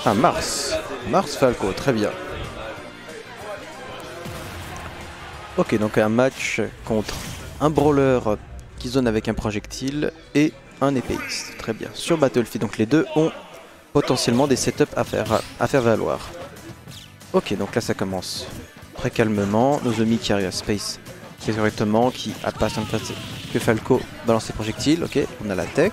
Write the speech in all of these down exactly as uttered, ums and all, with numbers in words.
Ah, Mars. Mars Falco, très bien. Ok, donc un match contre un brawler qui zone avec un projectile et un épéiste. Très bien. Sur Battlefield, donc les deux ont potentiellement des setups à faire, à faire valoir. Ok, donc là ça commence très calmement. Nozomi qui arrive à Space très correctement, qui a pas tant de place que Falco balance ses projectiles. Ok, on a la tech.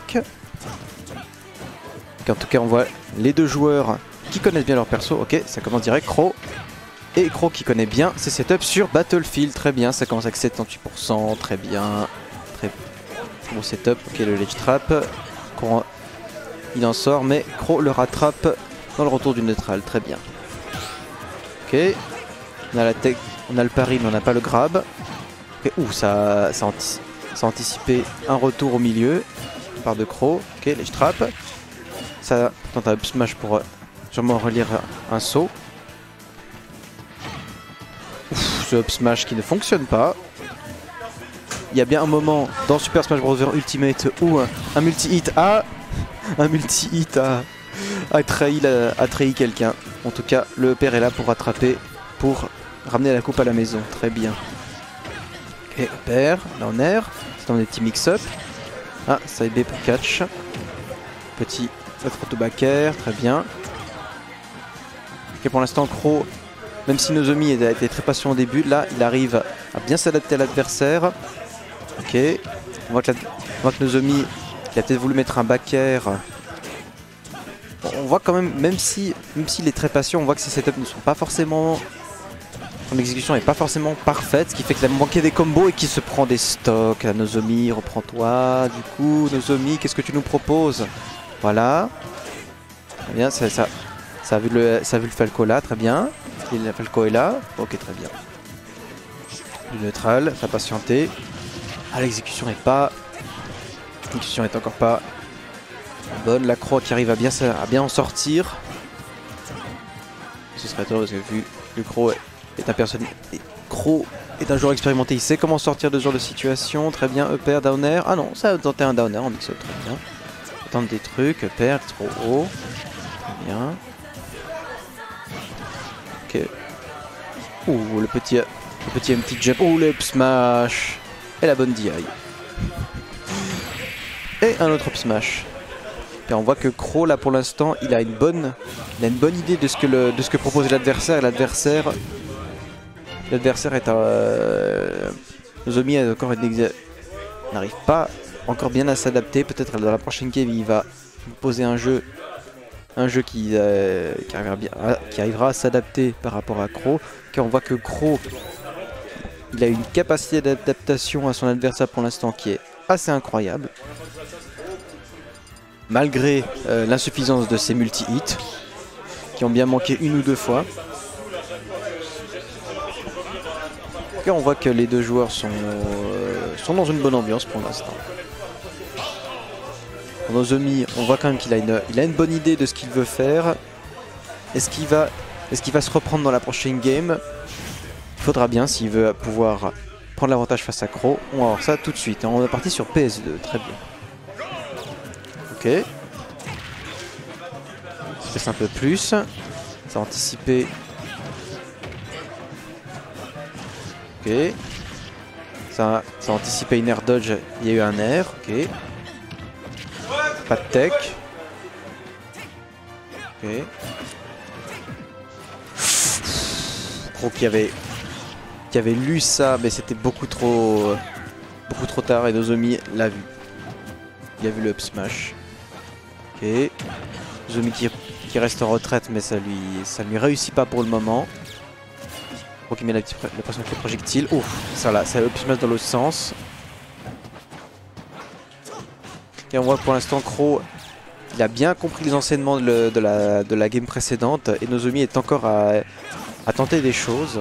Okay, en tout cas, on voit les deux joueurs qui connaissent bien leur perso. Ok, ça commence direct. Crow. Et Crow qui connaît bien ses setups sur Battlefield. Très bien, ça commence avec soixante-dix pour cent. Très bien. Très bon setup. Ok, le ledge trap. Crow, il en sort, mais Crow le rattrape dans le retour du neutral. Très bien. Ok. On a la tech, on a le pari, mais on n'a pas le grab. Okay. Ouh, ça, ça, antici ça a anticipé un retour au milieu. Par de Crow. Ok, ledge trap. Ça tente un up smash pour euh, sûrement relire un saut. Ouf, ce up smash qui ne fonctionne pas. Il y a bien un moment dans Super Smash Bros Ultimate où un, un multi-hit a un multi-hit a, a trahi, la, a trahi quelqu'un. En tout cas, le père est là pour rattraper, pour ramener la coupe à la maison. Très bien. Et père, là on air, c'est dans des petits mix-up. Ah, side B pour catch. Petit auto back air, très bien. Ok, pour l'instant, Crow, même si Nozomi a été très patient au début, là il arrive à bien s'adapter à l'adversaire. Ok, on voit que, la, on voit que Nozomi il a peut-être voulu mettre un back air. Bon, on voit quand même, même si même s'il est très patient, on voit que ses setups ne sont pas forcément... Son exécution n'est pas forcément parfaite, ce qui fait qu'il a manqué des combos et qu'il se prend des stocks. Là, Nozomi, reprends-toi. Du coup, Nozomi, qu'est-ce que tu nous proposes? Voilà. Très bien, ça, ça, ça, a vu le, ça a vu le Falco là, très bien. Le Falco est là. Ok, très bien. Du neutral, ça a patienté. Ah, l'exécution est pas... L'exécution est encore pas bonne. La Croix qui arrive à bien, à bien en sortir. Ce serait tort parce que vu que Crow est un personne... Crow est un joueur expérimenté, il sait comment sortir de ce genre de situation. Très bien, E P R, down air. Ah non, ça a tenté un down air en mix-up, très bien. On tente des trucs, E P R, trop haut. Très bien. Ok. Ouh, le petit, le petit empty jump. Ouh, le up smash. Et la bonne D I. Et un autre up smash. Et on voit que Crow, là, pour l'instant, il a une bonne... Il a une bonne idée de ce que, le, de ce que propose l'adversaire. L'adversaire... L'adversaire est un... Euh, Nozomi a encore une... n'arrive pas encore bien à s'adapter. Peut-être dans la prochaine game, il va poser un jeu... Un jeu qui, euh, qui arrivera, bien, qui arrivera à s'adapter par rapport à Crow. Car on voit que Crow... Il a une capacité d'adaptation à son adversaire pour l'instant qui est assez incroyable. Malgré euh, l'insuffisance de ses multi-hits, qui ont bien manqué une ou deux fois. Car on voit que les deux joueurs sont, euh, sont dans une bonne ambiance pour l'instant. Nozomi, on voit quand même qu'il a une, il a une bonne idée de ce qu'il veut faire. Est-ce qu'il va, est-ce qu'il va se reprendre dans la prochaine game? Il faudra bien s'il veut pouvoir prendre l'avantage face à Crow. On va voir ça tout de suite. On est parti sur P S deux, très bien. Ok. C'est un peu plus. Ça a anticipé. Ok. Ça, ça a anticipé une air dodge. Il y a eu un air. Ok. Pas de tech. Ok. Crow qui avait, qui avait lu ça, mais c'était beaucoup trop, beaucoup trop tard et Nozomi l'a vu. Il a vu le up smash. Ok. Nozomi qui, qui reste en retraite, mais ça lui, ça lui réussit pas pour le moment. Crow qui met la petite la pression avec le projectile. Ouf, ça là, ça up smash dans l'autre sens. Et on voit que pour l'instant Crow, il a bien compris les enseignements de, le, de, la, de la game précédente et Nozomi est encore à, à tenter des choses.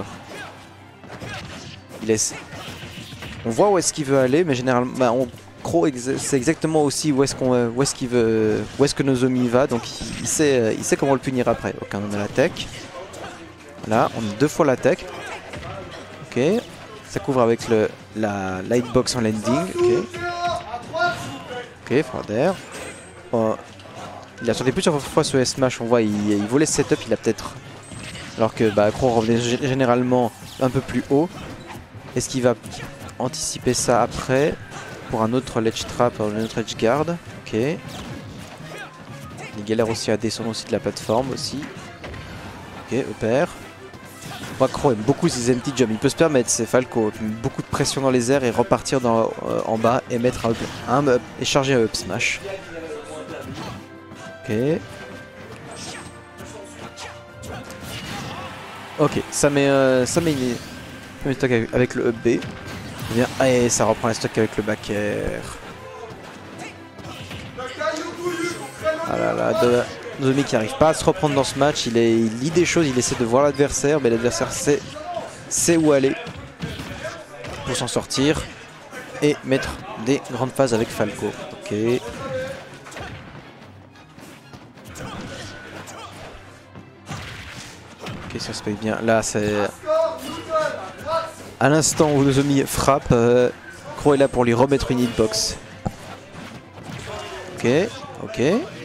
Il laisse... On voit où est-ce qu'il veut aller, mais généralement, bah, on... Crow ex c'est exactement aussi où est-ce qu'on, où est-ce qu'il veut, où est-ce que Nozomi va, donc il, il sait, il sait comment le punir après. Ok, on a la tech. Voilà, on a deux fois la tech. Ok, ça couvre avec le la lightbox en landing. Ok. Ok, Froidair. Oh. Il a sauté plusieurs fois ce S-Smash, on voit, il, il volait ce setup, il a peut-être... Alors que bah, Crow revenait généralement un peu plus haut. Est-ce qu'il va anticiper ça après pour un autre ledge trap, un autre edge guard? Ok. Il galère aussi à descendre aussi de la plateforme aussi. Ok, E P R. Moi, Crow aime beaucoup ses empty jumps. Il peut se permettre, c'est Falco, beaucoup de pression dans les airs et repartir dans, euh, en bas et mettre un up, un up et charger un up smash. Ok. Ok, ça met, euh, ça met une, une stock avec, avec le up B. Et, bien, et ça reprend la stock avec le back air. Ah là là, de, Nozomi qui n'arrive pas à se reprendre dans ce match. Il, est, il lit des choses, il essaie de voir l'adversaire, mais l'adversaire sait, sait où aller pour s'en sortir et mettre des grandes phases avec Falco. Ok. Ok, ça se paye bien. Là, c'est à l'instant où Nozomi frappe, euh, Crow est là pour lui remettre une hitbox. Ok, ok.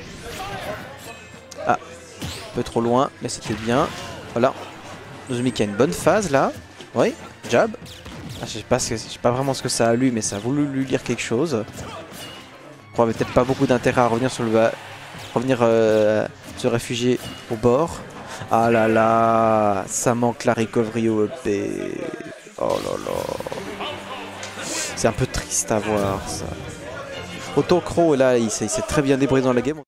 Ah, un peu trop loin, mais c'était bien. Voilà. Nozomi qui a une bonne phase là. Oui, jab. Ah, je sais pas, je sais pas vraiment ce que ça a lu, mais ça a voulu lui lire quelque chose. Crow avait peut-être pas beaucoup d'intérêt à revenir sur le bas. Revenir euh, se réfugier au bord. Ah là là, ça manque la recovery au E P. Oh là là. C'est un peu triste à voir ça. Autant Crow là, il s'est très bien débrouillé dans la game.